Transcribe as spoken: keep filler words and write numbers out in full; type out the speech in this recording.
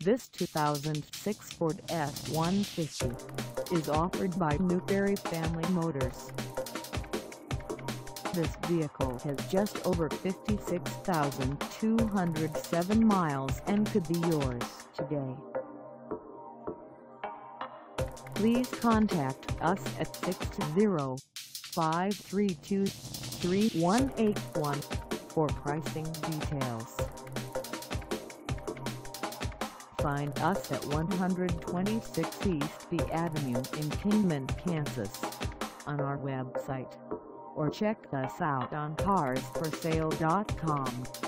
This two thousand six Ford F one fifty is offered by Newberry Family Motors. This vehicle has just over fifty-six thousand two hundred seven miles and could be yours today. Please contact us at six zero, five three two, three one eight one for pricing details. Find us at one twenty-six East B Avenue in Kingman, Kansas, on our website, or check us out on cars for sale dot com.